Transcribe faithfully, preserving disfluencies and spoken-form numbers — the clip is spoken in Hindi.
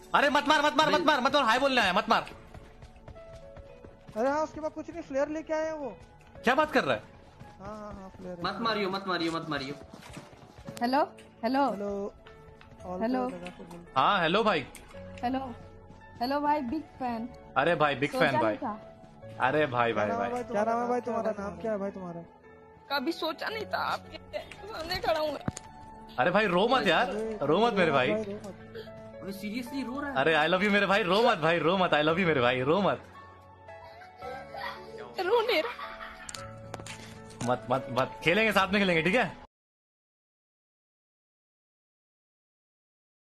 अरे मत मार मत मार मत मार मत मार, हाय बोलने आया, मत मार। अरे हाँ उसके बाद कुछ नहीं, फ्लेयर लेके आए हैं वो। क्या बात कर रहा है? हाँ हाँ हाँ फ्लेयर। मत मारियो मत मारियो मत मारियो। Hello hello hello hello. हाँ हेलो भाई। हेलो हेलो भाई, बिग फैन। अरे भाई बिग फैन भाई। अरे भाई भाई भाई क्या नाम है भाई तुम्हारा? नाम क्या है भाई तुम्हारा? कभी सोचा नहीं था आपके सामने खड़ा हूँ। अरे भाई रो मत यार, रो मत मेरे भाई। अरे सीरियसली रो रहा है? अरे आई लव यू मेरे भाई, रो मत भाई, रो मत, आई लव यू मेरे भाई, रो मत। रो नहीं मत मत मत, खेलेंगे साथ में खेलेंगे, ठीक है?